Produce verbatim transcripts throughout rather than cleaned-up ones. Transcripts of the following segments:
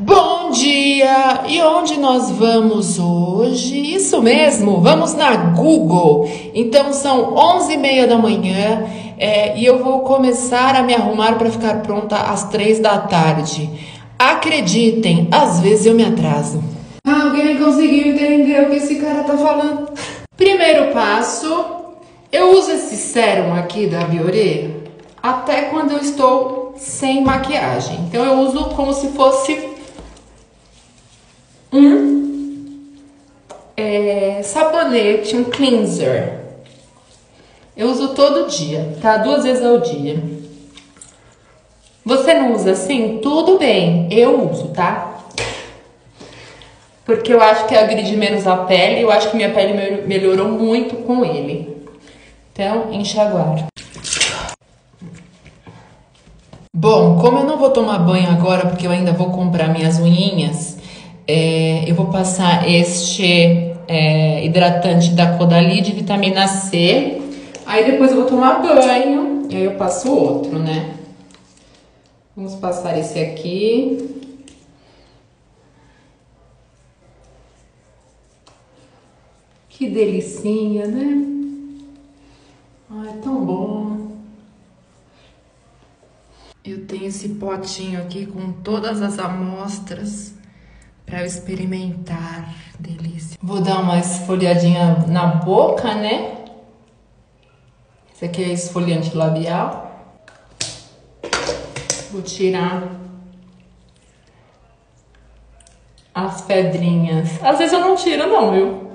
Bom dia! E onde nós vamos hoje? Isso mesmo, vamos na Google. Então são onze e meia da manhã é, e eu vou começar a me arrumar para ficar pronta às três da tarde. Acreditem, às vezes eu me atraso. Alguém conseguiu entender o que esse cara tá falando? Primeiro passo, eu uso esse sérum aqui da Bioré até quando eu estou sem maquiagem. Então eu uso como se fosse um é, sabonete, um cleanser. Eu uso todo dia, tá? Duas vezes ao dia. Você não usa assim? Tudo bem, eu uso, tá? Porque eu acho que agride menos a pele. Eu acho que minha pele melhorou muito com ele. Então, enxaguar. Bom, como eu não vou tomar banho agora, porque eu ainda vou comprar minhas unhinhas, é, eu vou passar este é, hidratante da Caudalie de vitamina C. Aí depois eu vou tomar banho e aí eu passo outro, né? Vamos passar esse aqui. Que delicinha, né? Ai, tão bom. Eu tenho esse potinho aqui com todas as amostras para eu experimentar. Delícia. Vou dar uma esfoliadinha na boca, né? Esse aqui é esfoliante labial. Vou tirar as pedrinhas. Às vezes eu não tiro não, viu?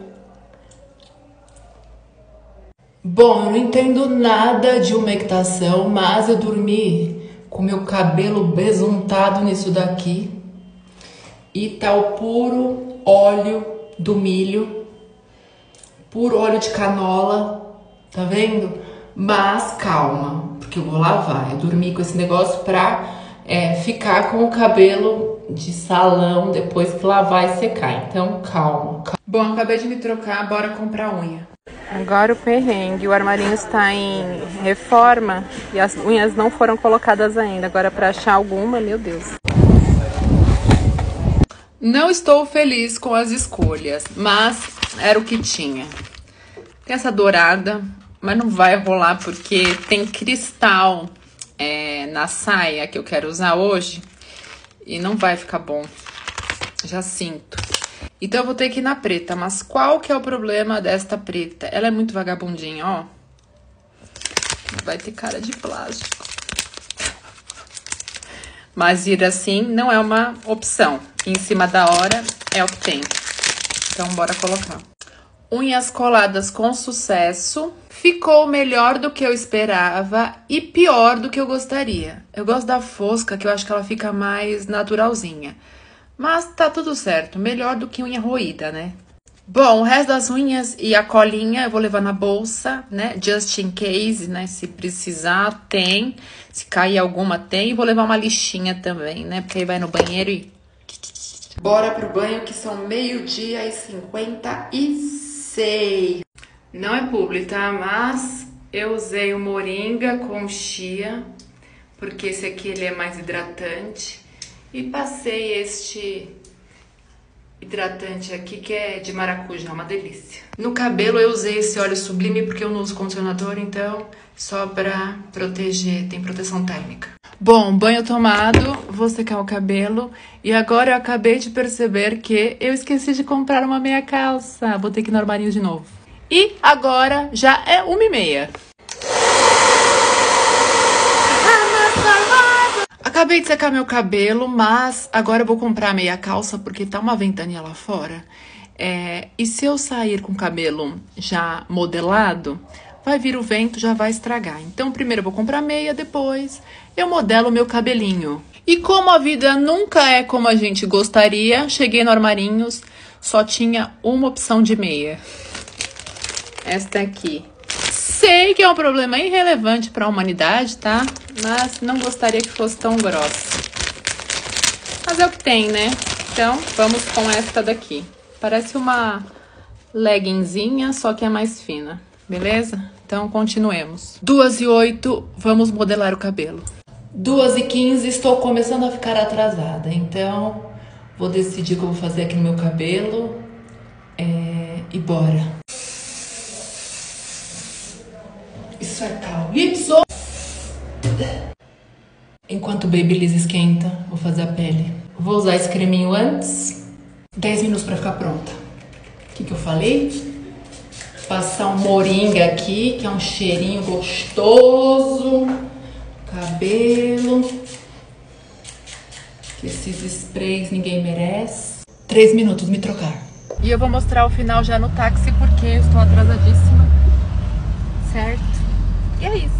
Bom, eu não entendo nada de umectação, mas eu dormi com meu cabelo besuntado nisso daqui. E tá o puro óleo do milho, puro óleo de canola, tá vendo? Mas calma, porque eu vou lavar. Eu dormi com esse negócio pra é, ficar com o cabelo de salão depois que lavar e secar. Então calma, calma. Bom, acabei de me trocar, bora comprar unha. Agora o perrengue, o armarinho está em reforma e as unhas não foram colocadas ainda. Agora para achar alguma, meu Deus. Não estou feliz com as escolhas, mas era o que tinha. Tem essa dourada, mas não vai rolar porque tem cristal é, na saia que eu quero usar hoje e não vai ficar bom. Já sinto. Então eu vou ter que ir na preta, mas qual que é o problema desta preta? Ela é muito vagabundinha, ó. Vai ter cara de plástico. Mas ir assim não é uma opção. Em cima da hora é o que tem. Então bora colocar. Unhas coladas com sucesso. Ficou melhor do que eu esperava e pior do que eu gostaria. Eu gosto da fosca, que eu acho que ela fica mais naturalzinha. Mas tá tudo certo, melhor do que unha roída, né? Bom, o resto das unhas e a colinha eu vou levar na bolsa, né? Just in case, né? Se precisar, tem. Se cair alguma, tem. E vou levar uma lixinha também, né? Porque aí vai no banheiro e... Bora pro banho, que são meio-dia e cinquenta e seis. Não é publi, tá? Mas eu usei o moringa com chia, porque esse aqui ele é mais hidratante. E passei este hidratante aqui, que é de maracujá, uma delícia. No cabelo eu usei esse óleo sublime, porque eu não uso condicionador, então só pra proteger, tem proteção térmica. Bom, banho tomado, vou secar o cabelo. E agora eu acabei de perceber que eu esqueci de comprar uma meia calça. Vou ter que ir no armarinho de novo. E agora já é uma e meia. Acabei de secar meu cabelo, mas agora eu vou comprar meia calça porque tá uma ventania lá fora. É, e se eu sair com o cabelo já modelado, vai vir o vento, já vai estragar. Então primeiro eu vou comprar meia, depois eu modelo o meu cabelinho. E como a vida nunca é como a gente gostaria, cheguei no Armarinhos, só tinha uma opção de meia. Esta aqui. Sei que é um problema irrelevante para a humanidade, tá? Mas não gostaria que fosse tão grossa. Mas é o que tem, né? Então, vamos com esta daqui. Parece uma leggingzinha, só que é mais fina, beleza? Então, continuemos. duas e oito, vamos modelar o cabelo. duas e quinze, estou começando a ficar atrasada, então Vou decidir o que eu vou fazer aqui no meu cabelo. É... E bora. Isso é calypso. Enquanto o Babyliss esquenta, vou fazer a pele. Vou usar esse creminho antes. dez minutos pra ficar pronta. O que que eu falei? Passar um moringa aqui, que é um cheirinho gostoso. Cabelo. Que esses sprays ninguém merece. Três minutos, me trocar. E eu vou mostrar o final já no táxi, porque eu estou atrasadíssima. Certo? E é isso.